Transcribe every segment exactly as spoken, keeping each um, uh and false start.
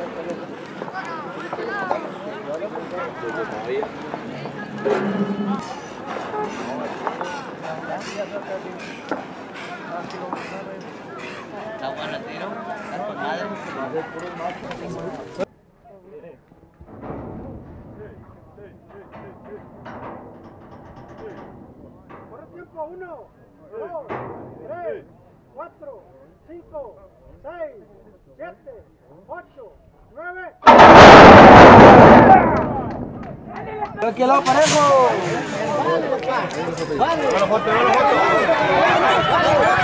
Está bueno el tiro, está con madre. Corre tiempo, uno, dos, tres, cuatro, cinco, seis, siete, ocho, nueve. ¡Aquí al lado parejo! ¡Vale! ¡Vale, fuerte, vale, fuerte!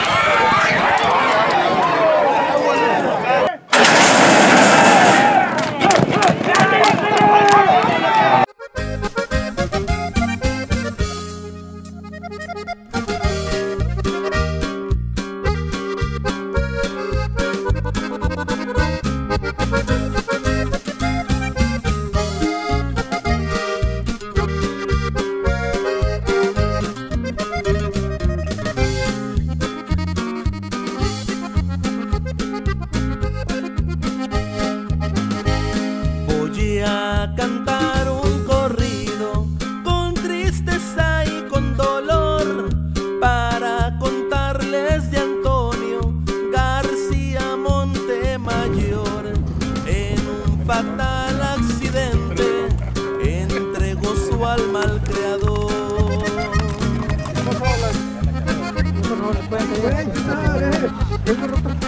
Voy a cantar un corrido con tristeza y con dolor para contarles de Antonio García Montemayor. En un fatal accidente entregó su alma al Creador. Por favor, pueden